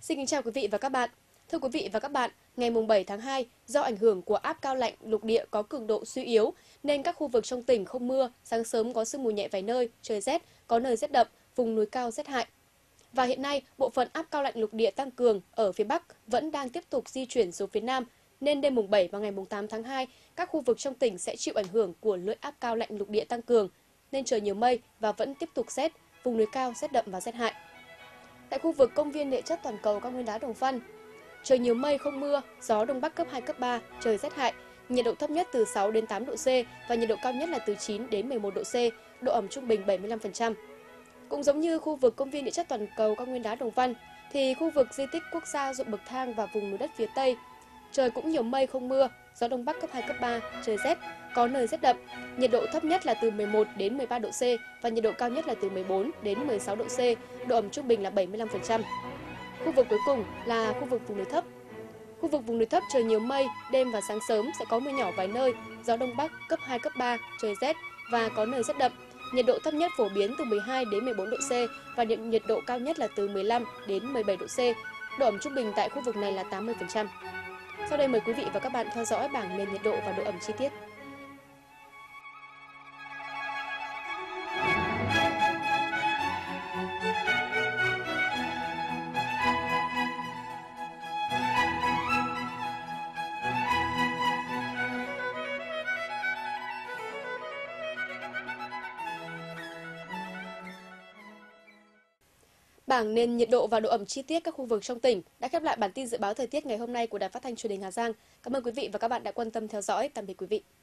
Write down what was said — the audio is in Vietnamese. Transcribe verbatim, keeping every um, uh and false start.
Xin kính chào quý vị và các bạn. Thưa quý vị và các bạn, ngày bảy tháng hai, do ảnh hưởng của áp cao lạnh lục địa có cường độ suy yếu, nên các khu vực trong tỉnh không mưa, sáng sớm có sương mù nhẹ vài nơi, trời rét, có nơi rét đậm, vùng núi cao rét hại. Và hiện nay, bộ phận áp cao lạnh lục địa tăng cường ở phía Bắc vẫn đang tiếp tục di chuyển xuống phía Nam, nên đêm mùng bảy và ngày mùng tám tháng hai, các khu vực trong tỉnh sẽ chịu ảnh hưởng của lưỡi áp cao lạnh lục địa tăng cường, nên trời nhiều mây và vẫn tiếp tục rét, vùng núi cao rét đậm và rét hại. Tại khu vực công viên địa chất toàn cầu cao nguyên đá Đồng Văn, trời nhiều mây không mưa, gió đông bắc cấp hai cấp ba, trời rét hại, nhiệt độ thấp nhất từ sáu đến tám độ C và nhiệt độ cao nhất là từ chín đến mười một độ C, độ ẩm trung bình bảy mươi lăm phần trăm. Cũng giống như khu vực công viên địa chất toàn cầu cao nguyên đá Đồng Văn, thì khu vực di tích quốc gia ruộng bậc thang và vùng núi đất phía Tây, trời cũng nhiều mây không mưa, gió đông bắc cấp hai cấp ba, trời rét, có nơi rét đậm, nhiệt độ thấp nhất là từ mười một đến mười ba độ C và nhiệt độ cao nhất là từ mười bốn đến mười sáu độ C, độ ẩm trung bình là bảy mươi lăm phần trăm. Khu vực cuối cùng là khu vực vùng núi thấp. Khu vực vùng núi thấp trời nhiều mây, đêm và sáng sớm sẽ có mưa nhỏ vài nơi, gió đông bắc cấp hai cấp ba, trời rét và có nơi rét đậm. Nhiệt độ thấp nhất phổ biến từ mười hai đến mười bốn độ C và nhiệt độ cao nhất là từ mười lăm đến mười bảy độ C. Độ ẩm trung bình tại khu vực này là tám mươi phần trăm. Sau đây mời quý vị và các bạn theo dõi bảng nền nhiệt độ và độ ẩm chi tiết. Bảng nền nhiệt độ và độ ẩm chi tiết các khu vực trong tỉnh đã khép lại bản tin dự báo thời tiết ngày hôm nay của Đài Phát thanh Truyền hình Hà Giang. Cảm ơn quý vị và các bạn đã quan tâm theo dõi. Tạm biệt quý vị.